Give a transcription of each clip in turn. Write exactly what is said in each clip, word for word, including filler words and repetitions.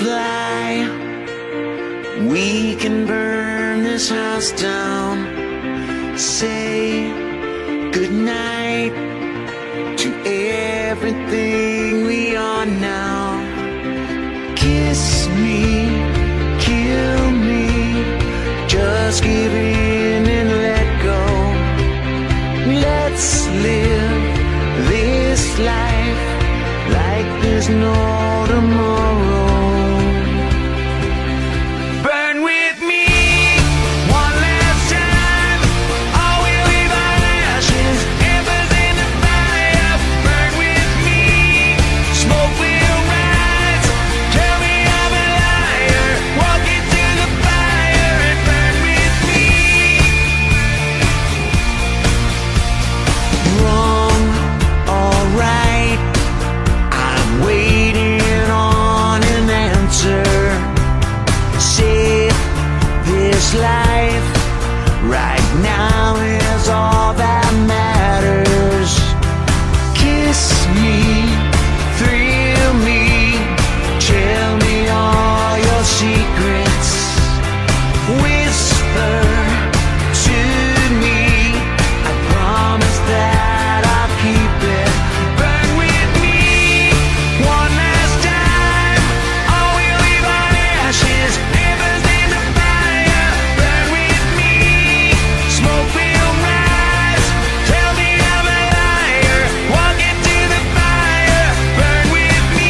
fly. We can burn this house down. Say goodnight to everything we are now. Kiss me, kill me, just give in and let go. Let's live this life like there's no tomorrow. Burn with me one last time. All we leave our ashes, embers in the fire. Burn with me, smoke will rise. Tell me I'm a liar. Walk into the fire and burn with me. Wrong, alright, I'm waiting on an answer. Save this life right now is all that matters. Kiss me, thrill me, tell me all your secrets. Whisper to me, I promise that I'll keep it. Burn with me one last time. All we leave our ashes, embers in the fire. Burn with me, smoke will rise. Tell me I'm a liar. Walk into the fire. Burn with me.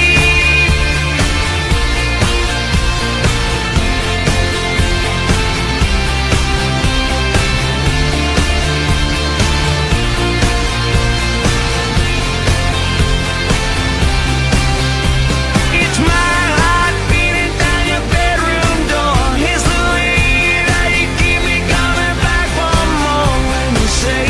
It's my heart beating down your bedroom door. It's the way that you keep me coming back for more. When you say,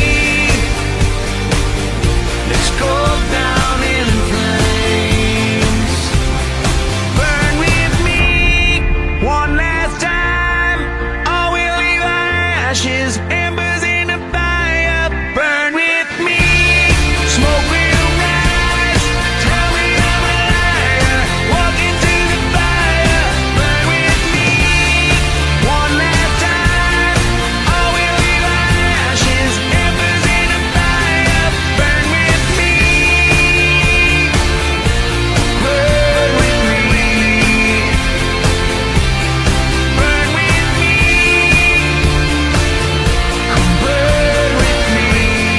let's go down in flames. Burn with me one last time. All we leave our ashes, embers in the fire. Burn with me, smoke will rise. Tell me I'm a liar. Walk into the fire. Burn with me one last time. All we leave our ashes, embers in the fire. Burn with me. Burn with me. Burn with me. Come burn with me.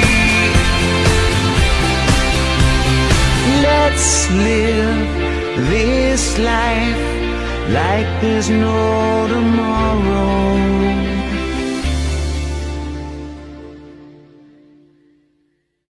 Let's live this life like there's no tomorrow.